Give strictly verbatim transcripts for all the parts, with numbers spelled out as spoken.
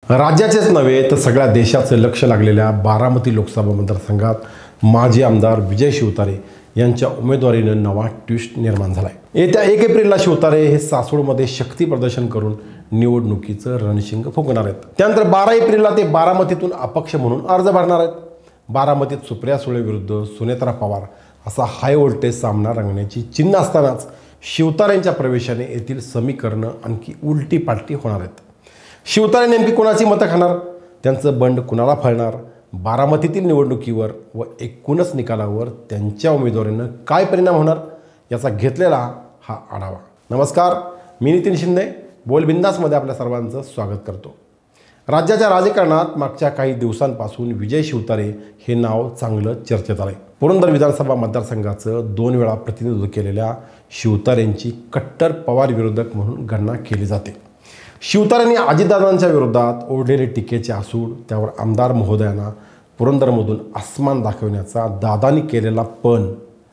राज्याचेच नव्हे तर सगळ्या देशाचं लक्ष लागलेल्या बारामती लोकसभा मतदारसंघात माजी आमदार विजय शिवतारे यांच्या उमेदवारीनं नवा ट्विस्ट निर्माण झाला आहे। येत्या एक एप्रिलला शिवतारे हे सासवडमध्ये शक्ती प्रदर्शन करून निवडणुकीचं रणशिंग फुंकणार आहेत। त्यानंतर बारा एप्रिलला ते बारामतीतून अपक्ष म्हणून अर्ज भरणार आहेत। बारामतीत सुप्रिया सुळे विरुद्ध सुनेत्रा पवार असा हाय व्होल्टेज सामना रंगण्याची चिन्ह असतानाच शिवतारेंच्या प्रवेशाने येथील समीकरणं आणखी उलटी पालटी होणार आहेत। शिवतारे नेमकी कोणाची मतं खाणार, त्यांचं बंड कुणाला फळणार, बारामतीतील निवडणुकीवर व एकूणच निकालावर त्यांच्या उमेदवारीनं काय परिणाम होणार याचा घेतलेला हा आढावा। नमस्कार, मी नितीन शिंदे बोलबिंदासमध्ये आपल्या सर्वांचं स्वागत करतो। राज्याच्या राजकारणात मागच्या काही दिवसांपासून विजय शिवतारे हे नाव चांगलं चर्चेत आलंय। पुरंदर विधानसभा मतदारसंघाचं दोन वेळा प्रतिनिधित्व केलेल्या शिवतारेंची कट्टर पवार विरोधक म्हणून गणना केली जाते। शिवतारेंनी अजितदादांच्या विरोधात ओढलेले टीकेचे आसूड त्यावर आमदार महोदयांना पुरंदरमधून आसमान दाखवण्याचा दादांनी केलेला पण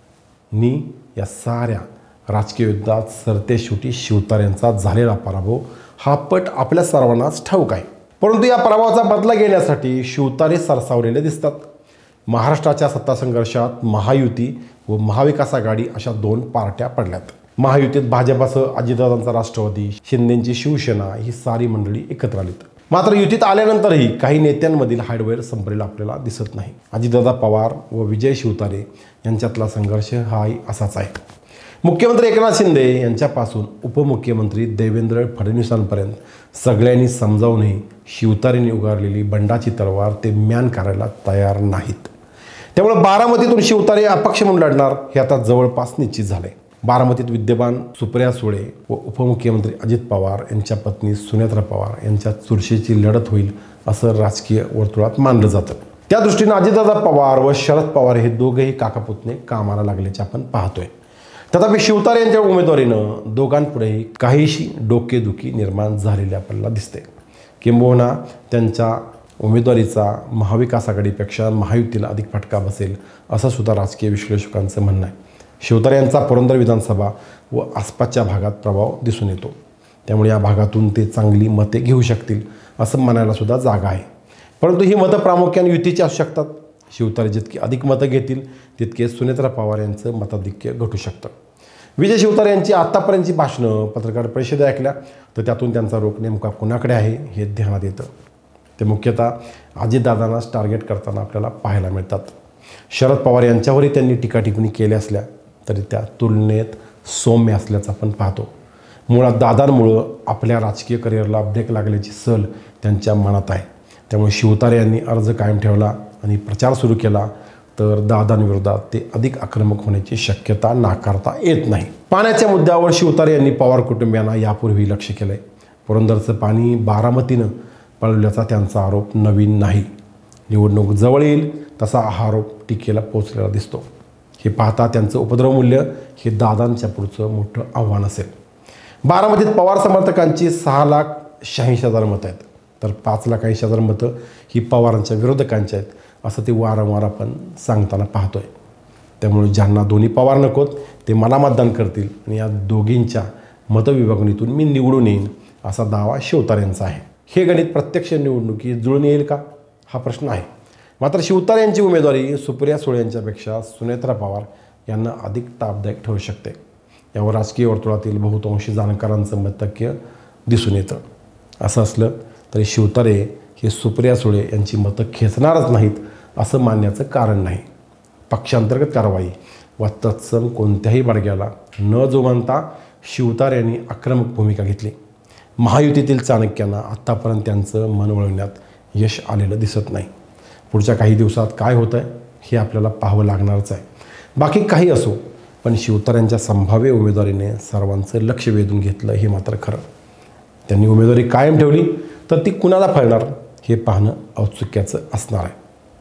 नी या साऱ्या राजकीय युद्धात सरतेशेवटी शिवतारेंचा झालेला पराभव हा पट आपल्या सर्वांनाच ठाऊक आहे। परंतु या पराभवाचा बदला घेण्यासाठी शिवतारे सरसावलेले दिसतात। महाराष्ट्राच्या सत्ता संघर्षात महायुती व महाविकास आघाडी अशा दोन पार्ट्या पडल्यात। महायुतीत भाजपसह अजितदादांचा राष्ट्रवादी, शिंदेंची शिवसेना ही सारी मंडळी एकत्र आलीत। मात्र युतीत आल्यानंतरही काही नेत्यांमधील हार्डवेअर संपलेला आपल्याला दिसत नाही। अजितदादा पवार व विजय शिवतारे यांच्यातला संघर्ष हाही असाच आहे। मुख्यमंत्री एकनाथ शिंदे यांच्यापासून उपमुख्यमंत्री देवेंद्र फडणवीसांपर्यंत सगळ्यांनी समजावूनही शिवतारेंनी उगारलेली बंडाची तलवार ते म्यान करायला तयार नाहीत। त्यामुळे बारामतीतून शिवतारे अपक्ष म्हणून लढणार हे आता जवळपास निश्चित झाले। बारामतीत विद्यमान सुप्रिया सुळे व उपमुख्यमंत्री अजित पवार यांच्या पत्नी सुनेत्रा पवार यांच्या चुरशीची लढत होईल असं राजकीय वर्तुळात मानलं जातं। त्या दृष्टीनं अजितदादा पवार व शरद पवार हे दोघेही काकापुतणे कामाला लागल्याचे आपण पाहतोय। तथापि शिवतारे यांच्या उमेदवारीनं दोघांपुढेही काहीशी डोकेदुखी निर्माण झालेली आपल्याला दिसते। किंबहुना त्यांच्या उमेदवारीचा महाविकास आघाडीपेक्षा महायुतीला अधिक फटका बसेल असं सुद्धा राजकीय विश्लेषकांचं म्हणणं आहे। शिवतारे यांचा पुरंदर विधानसभा व आसपासच्या भागात प्रभाव दिसून येतो, त्यामुळे या भागातून ते चांगली मते घेऊ शकतील असं म्हणायला सुद्धा जागा आहे। परंतु ही मतं प्रामुख्याने युतीची असू शकतात। शिवतारे जितकी अधिक मतं घेतील तितके सुनेत्रा पवार यांचं मताधिक्य घटू शकतं। विजय शिवतारे यांची आत्तापर्यंतची भाषणं, पत्रकार परिषदा ऐकल्या तर त्यातून त्यांचा रोख नेमका कुणाकडे आहे हे ध्यानात येतं। ते मुख्यतः अजितदादांनाच टार्गेट करताना आपल्याला पाहायला मिळतात। शरद पवार यांच्यावरही त्यांनी टीका टिप्पणी केली असल्या तरी त्या तुलनेत सौम्य असल्याचं आपण पाहतो। मुळात दादांमुळं आपल्या राजकीय करिअरला ब्रेक लागल्याची सल त्यांच्या मनात आहे। त्यामुळे शिवतारे यांनी अर्ज कायम ठेवला आणि प्रचार सुरू केला तर दादांविरोधात ते अधिक आक्रमक होण्याची शक्यता नाकारता येत नाही। पाण्याच्या मुद्द्यावर शिवतारे यांनी पवार कुटुंबियांना यापूर्वी लक्ष केलंय। पुरंदरचं पाणी बारामतीनं पळवल्याचा त्यांचा आरोप नवीन नाही। निवडणूक जवळ येईल तसा हा आरोप टीकेला पोचलेला दिसतो। हे पाहता त्यांचं उपद्रवमूल्य हे दादांच्या पुढचं मोठं आव्हान असेल। बारामतीत पवार समर्थकांची सहा लाख शहाऐंशी हजार मतं आहेत तर पाच लाख ऐंशी हजार मतं ही पवारांच्या विरोधकांच्या आहेत असं ते वारंवार आपण सांगताना पाहतोय। त्यामुळे ज्यांना दोन्ही पवार नकोत ते मला मतदान करतील आणि या दोघींच्या मतविभागणीतून मी निवडून येईन असा दावा शिवतारे यांचा आहे। हे गणित प्रत्यक्ष निवडणुकीत जुळून येईल का हा प्रश्न आहे। मात्र शिवतारे यांची उमेदवारी सुप्रिया सुळे यांच्यापेक्षा सुनेत्रा पवार यांना अधिक तापदायक ठरू शकते। यावर राजकीय वर्तुळातील बहुतांशी जाणकारांचं मतैक्य दिसून येतं। असं असलं तरी शिवतारे हे सुप्रिया सुळे यांची मतं खेचणारच नाहीत असं मानण्याचं कारण नाही। पक्षांतर्गत कारवाई व तत्सम कोणत्याही बडग्याला न जुमानता शिवतारे यांनी आक्रमक भूमिका घेतली। महायुतीतील चाणक्यांना आत्तापर्यंत त्यांचं मन वळवण्यात यश आलेलं दिसत नाही। पुढच्या काही दिवसात काय होतं आहे हे आपल्याला पाहावं लागणारच आहे। बाकी काही असो पण शिवतारेंच्या संभाव्य उमेदवारीने सर्वांचं लक्ष वेधून घेतलं हे मात्र खरं। त्यांनी उमेदवारी कायम ठेवली तर ती कुणाला फळणार हे पाहणं औत्सुक्याचं असणार आहे।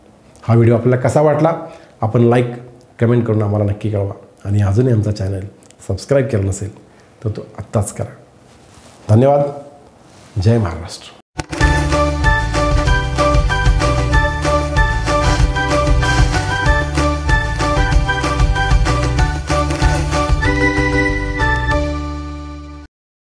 हा व्हिडिओ आपल्याला कसा वाटला आपण लाईक कमेंट करून आम्हाला नक्की कळवा आणि अजूनही आमचा चॅनल सबस्क्राईब केला नसेल तर तो आत्ताच करा। धन्यवाद। जय महाराष्ट्र।